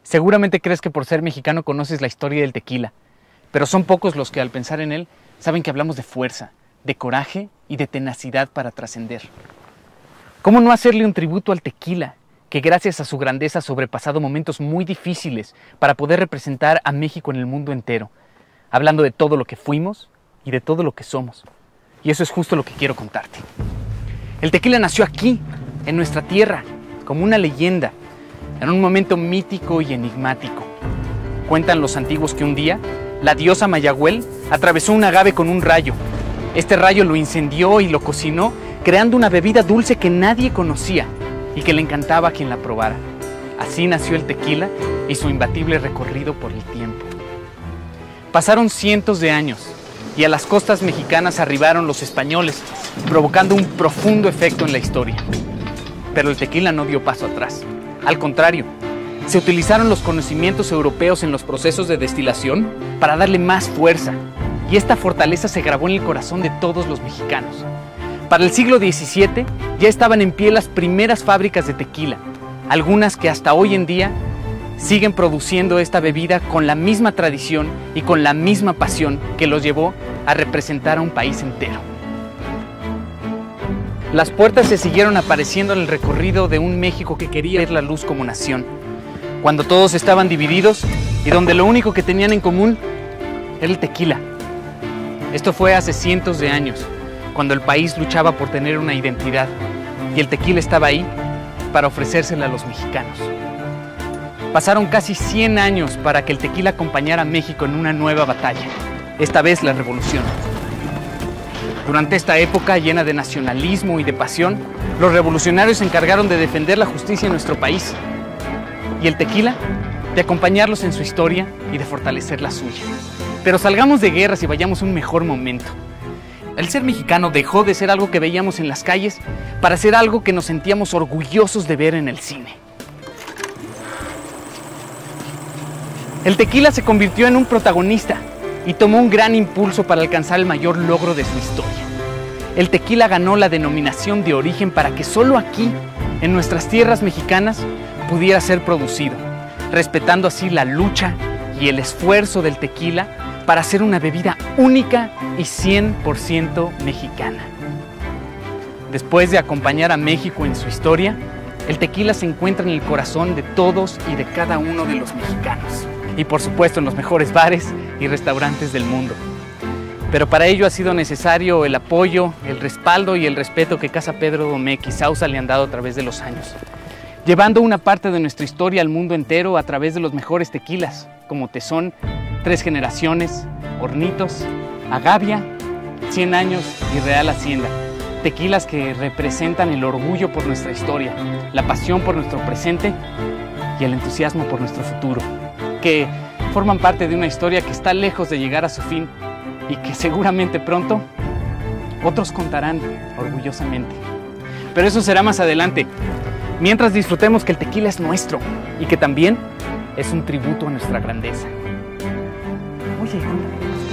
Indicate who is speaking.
Speaker 1: Seguramente crees que por ser mexicano conoces la historia del tequila, pero son pocos los que al pensar en él saben que hablamos de fuerza, de coraje y de tenacidad para trascender. ¿Cómo no hacerle un tributo al tequila, que gracias a su grandeza ha sobrepasado momentos muy difíciles para poder representar a México en el mundo entero, hablando de todo lo que fuimos y de todo lo que somos? Y eso es justo lo que quiero contarte. El tequila nació aquí, en nuestra tierra, como una leyenda, en un momento mítico y enigmático. Cuentan los antiguos que un día, la diosa Mayagüel atravesó un agave con un rayo. Este rayo lo incendió y lo cocinó, creando una bebida dulce que nadie conocía y que le encantaba a quien la probara. Así nació el tequila y su imbatible recorrido por el tiempo. Pasaron cientos de años y a las costas mexicanas arribaron los españoles, provocando un profundo efecto en la historia. Pero el tequila no dio paso atrás. Al contrario, se utilizaron los conocimientos europeos en los procesos de destilación para darle más fuerza, y esta fortaleza se grabó en el corazón de todos los mexicanos. Para el siglo XVII ya estaban en pie las primeras fábricas de tequila, algunas que hasta hoy en día siguen produciendo esta bebida con la misma tradición y con la misma pasión que los llevó a representar a un país entero. Las puertas se siguieron apareciendo en el recorrido de un México que quería ver la luz como nación, cuando todos estaban divididos y donde lo único que tenían en común era el tequila. Esto fue hace cientos de años, cuando el país luchaba por tener una identidad y el tequila estaba ahí para ofrecérsela a los mexicanos. Pasaron casi 100 años para que el tequila acompañara a México en una nueva batalla, esta vez la revolución. Durante esta época llena de nacionalismo y de pasión, los revolucionarios se encargaron de defender la justicia en nuestro país y el tequila de acompañarlos en su historia y de fortalecer la suya. Pero salgamos de guerras y vayamos a un mejor momento. El ser mexicano dejó de ser algo que veíamos en las calles para ser algo que nos sentíamos orgullosos de ver en el cine. El tequila se convirtió en un protagonista y tomó un gran impulso para alcanzar el mayor logro de su historia. El tequila ganó la denominación de origen para que solo aquí, en nuestras tierras mexicanas, pudiera ser producido, respetando así la lucha y el esfuerzo del tequila para ser una bebida única y 100% mexicana. Después de acompañar a México en su historia, el tequila se encuentra en el corazón de todos y de cada uno de los mexicanos. Y por supuesto en los mejores bares y restaurantes del mundo. Pero para ello ha sido necesario el apoyo, el respaldo y el respeto que Casa Pedro Domecq y Sauza le han dado a través de los años, llevando una parte de nuestra historia al mundo entero a través de los mejores tequilas, como Tesón, Tres Generaciones, Hornitos, Agavia, 100 Años y Real Hacienda. Tequilas que representan el orgullo por nuestra historia, la pasión por nuestro presente y el entusiasmo por nuestro futuro, que forman parte de una historia que está lejos de llegar a su fin y que seguramente pronto otros contarán orgullosamente. Pero eso será más adelante. Mientras disfrutemos que el tequila es nuestro y que también es un tributo a nuestra grandeza. Oye,